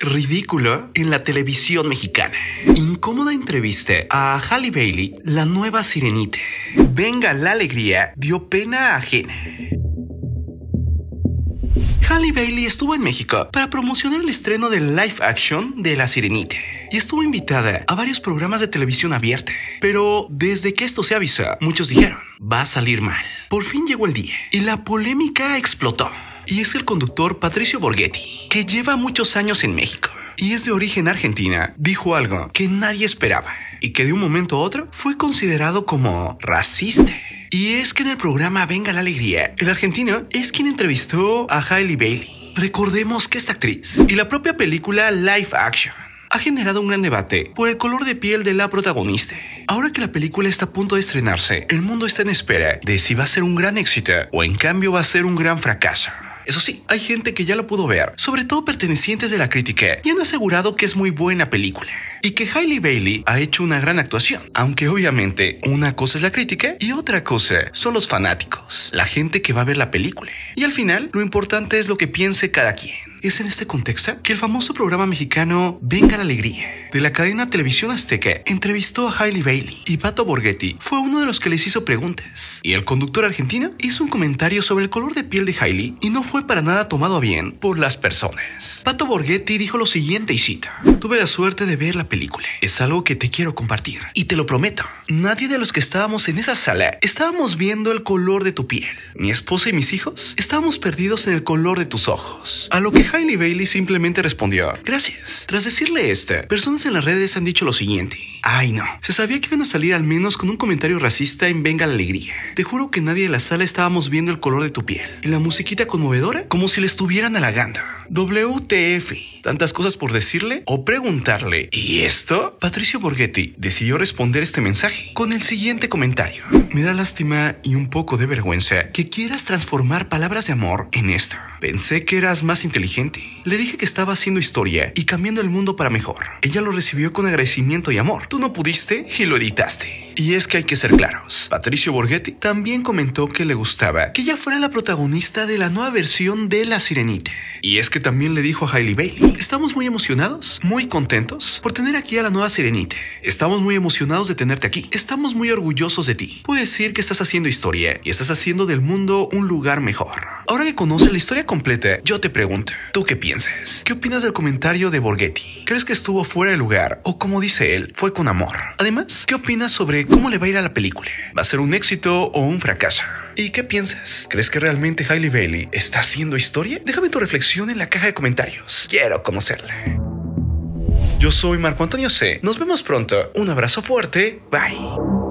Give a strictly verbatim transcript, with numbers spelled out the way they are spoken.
Ridículo en la televisión mexicana. Incómoda entrevista a Halle Bailey, la nueva Sirenita. Venga la alegría, dio pena ajena. Halle Bailey estuvo en México para promocionar el estreno del live action de La Sirenita y estuvo invitada a varios programas de televisión abierta. Pero desde que esto se avisó, muchos dijeron, va a salir mal. Por fin llegó el día y la polémica explotó. Y es el conductor Patricio Borghetti, que lleva muchos años en México y es de origen argentina, dijo algo que nadie esperaba y que de un momento a otro fue considerado como racista. Y es que en el programa Venga la Alegría, el argentino es quien entrevistó a Halle Bailey. Recordemos que esta actriz y la propia película live action ha generado un gran debate por el color de piel de la protagonista. Ahora que la película está a punto de estrenarse, el mundo está en espera de si va a ser un gran éxito o en cambio va a ser un gran fracaso. Eso sí, hay gente que ya lo pudo ver, sobre todo pertenecientes de la crítica, y han asegurado que es muy buena película y que Halle Bailey ha hecho una gran actuación, aunque obviamente una cosa es la crítica y otra cosa son los fanáticos, la gente que va a ver la película. Y al final, lo importante es lo que piense cada quien. Es en este contexto que el famoso programa mexicano Venga la Alegría de la cadena Televisión Azteca entrevistó a Halle Bailey y Pato Borghetti fue uno de los que les hizo preguntas. Y el conductor argentino hizo un comentario sobre el color de piel de Halle y no fue para nada tomado a bien por las personas. Pato Borghetti dijo lo siguiente y cito: tuve la suerte de ver la película. Es algo que te quiero compartir y te lo prometo. Nadie de los que estábamos en esa sala estábamos viendo el color de tu piel. Mi esposa y mis hijos estábamos perdidos en el color de tus ojos. A lo que Halle Bailey simplemente respondió, gracias. Tras decirle esto, personas en las redes han dicho lo siguiente: ay no, se sabía que iban a salir al menos con un comentario racista en Venga la Alegría. Te juro que nadie de la sala estábamos viendo el color de tu piel. Y la musiquita conmovedora, como si le estuvieran halagando. W T F. Tantas cosas por decirle o preguntarle. ¿Y esto? Patricio Borghetti decidió responder este mensaje con el siguiente comentario. Me da lástima y un poco de vergüenza que quieras transformar palabras de amor en esto. Pensé que eras más inteligente. Le dije que estaba haciendo historia y cambiando el mundo para mejor. Ella lo recibió con agradecimiento y amor. Tú no pudiste y lo editaste. Y es que hay que ser claros. Patricio Borghetti también comentó que le gustaba que ella fuera la protagonista de la nueva versión de La Sirenita. Y es que también le dijo a Halle Bailey, estamos muy emocionados, muy contentos por tener aquí a la nueva Sirenita. Estamos muy emocionados de tenerte aquí. Estamos muy orgullosos de ti. Puedes decir que estás haciendo historia y estás haciendo del mundo un lugar mejor. Ahora que conoces la historia completa, yo te pregunto, ¿tú qué piensas? ¿Qué opinas del comentario de Borghetti? ¿Crees que estuvo fuera de lugar o, como dice él, fue con amor? Además, ¿qué opinas sobre cómo le va a ir a la película? ¿Va a ser un éxito o un fracaso? ¿Y qué piensas? ¿Crees que realmente Halle Bailey está haciendo historia? Déjame tu reflexión en la caja de comentarios. Quiero conocerla. Yo soy Marco Antonio C. Nos vemos pronto. Un abrazo fuerte. Bye.